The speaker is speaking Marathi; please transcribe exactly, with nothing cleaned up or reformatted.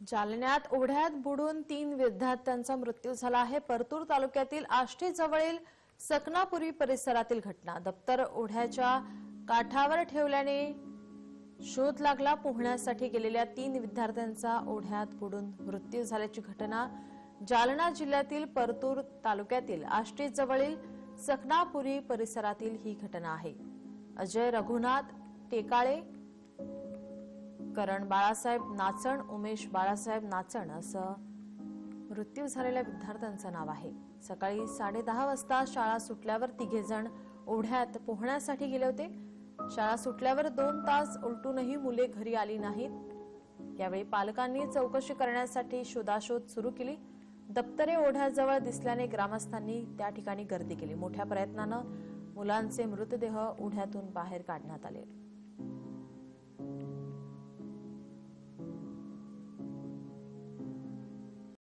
जालन्यात ओढ्यात बुडून तीन विद्यार्थ्यांचा मृत्यू झाला आहे। परतूर तालुक्यातील आष्टी जवळील सकनापुरी परिसरातील घटना। दप्तर ओढ्याच्या काठावर ठेवल्याने शोध लागला। पोहण्यासाठी गेलेल्या तीन विद्यार्थ्यांचा ओढ्यात बुडून मृत्यू झाल्याची घटना जालना जिल्ह्यातील परतूर तालुक्यातील आष्टी जवळील सकनापुरी परिसरातील ही घटना आहे। अजय रघुनाथ टेकाळे, करण बाळासाहेब नाचण, उमेश बाळासाहेब नाचण असं मृत्यू झालेल्या विद्यार्थ्यांचं नाव आहे। सकाळी साडे दहा वाजता शाळा सुटल्यावर तिघे जण ओढ्यात पोहण्यासाठी गेले होते। शाळा सुटल्यावर दोन तास उलटूनही मुले घरी आली नाहीत। यावेळी पालकांनी चौकशी करण्यासाठी शोधाशोध सुरू केली। दप्तरे ओढ्याजवळ दिसल्याने ग्रामस्थांनी त्या ठिकाणी गर्दी केली। मोठ्या प्रयत्नाने मुलांचे मृतदेह ओढ्यातून बाहेर काढण्यात आले।